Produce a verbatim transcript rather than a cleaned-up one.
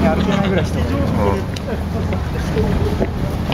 歩けないぐらい人がいる。 うん